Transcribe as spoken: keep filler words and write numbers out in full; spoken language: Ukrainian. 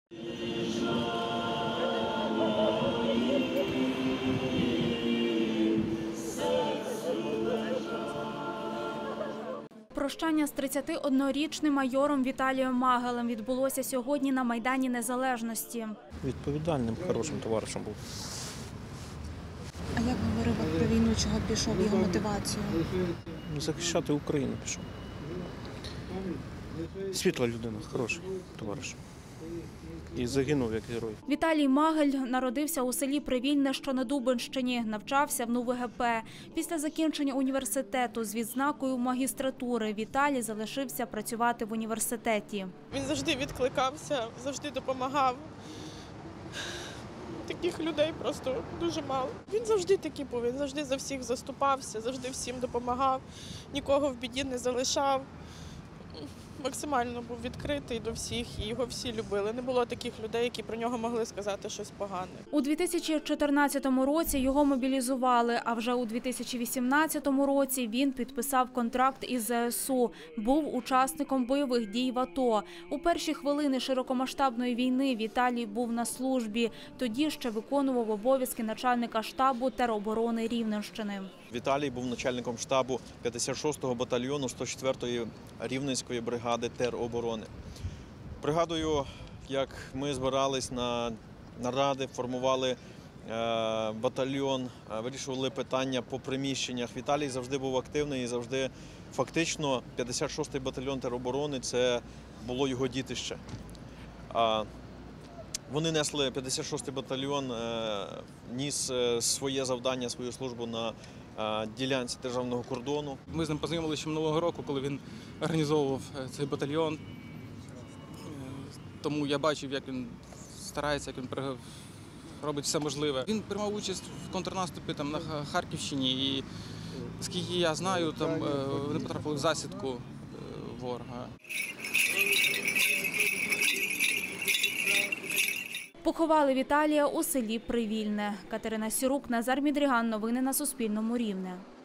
Прощання з тридцятиоднорічним майором Віталієм Магелем відбулося сьогодні на Майдані Незалежності. Відповідальним, хорошим товаришем був. А як говорив про війну, чого пішов, його мотивацію? Захищати Україну пішов. Світла людина, хороший товариш. І загинув як герой. Віталій Магель народився у селі Привільне, що на Дубенщині. Навчався в НУВГП. Після закінчення університету з відзнакою магістратури Віталій залишився працювати в університеті. Він завжди відкликався, завжди допомагав. Таких людей просто дуже мало. Він завжди такий був, він завжди за всіх заступався, завжди всім допомагав, нікого в біді не залишав. Максимально був відкритий до всіх, і його всі любили. Не було таких людей, які про нього могли сказати щось погане. У дві тисячі чотирнадцятому році його мобілізували, а вже у дві тисячі вісімнадцятому році він підписав контракт із ЗСУ. Був учасником бойових дій в АТО. У перші хвилини широкомасштабної війни Віталій був на службі. Тоді ще виконував обов'язки начальника штабу тероборони Рівненщини. Віталій був начальником штабу п'ятдесят шостого батальйону сто четвертої Рівненської бригади тероборони. Пригадую, як ми збирались на наради, формували батальйон, вирішували питання по приміщеннях. Віталій завжди був активний і завжди фактично п'ятдесят шостий батальйон тероборони – це було його дітище. Вони несли, п'ятдесят шостий батальйон ніс своє завдання, свою службу на ділянці державного кордону. Ми з ним познайомилися ще минулого року, коли він організовував цей батальйон. Тому я бачив, як він старається, як він робить все можливе. Він приймав участь в контрнаступі там, на Харківщині і, скільки я знаю, там вони потрапили в засідку ворога. Поховали Віталія у селі Привільне. Катерина Сірук, Назар Мідріган. Новини на Суспільному. Рівне.